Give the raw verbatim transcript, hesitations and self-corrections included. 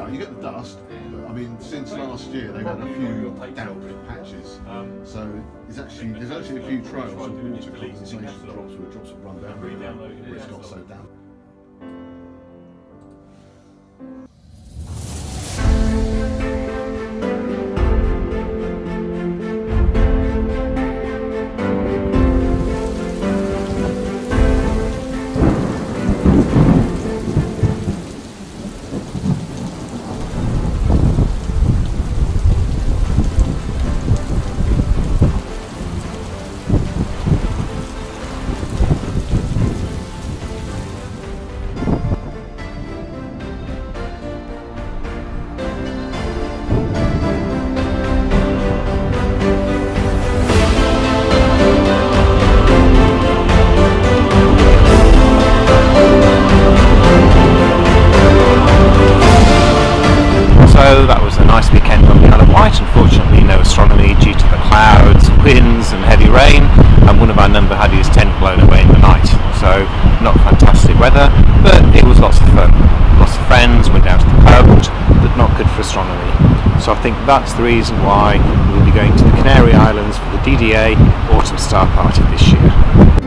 right. You get the dust, but I mean, since last year they've had a few damp patches. So there's actually there's actually a few trails of water condensation drops where drops have run down where it's got so damp. So that was a nice weekend on the Isle of Wight. Unfortunately no astronomy due to the clouds, winds and heavy rain, and one of our number had his tent blown away in the night. So not fantastic weather, but it was lots of fun. Lots of friends, went down to the pub, but not good for astronomy. So I think that's the reason why we will be going to the Canary Islands for the D D A Autumn Star Party this year.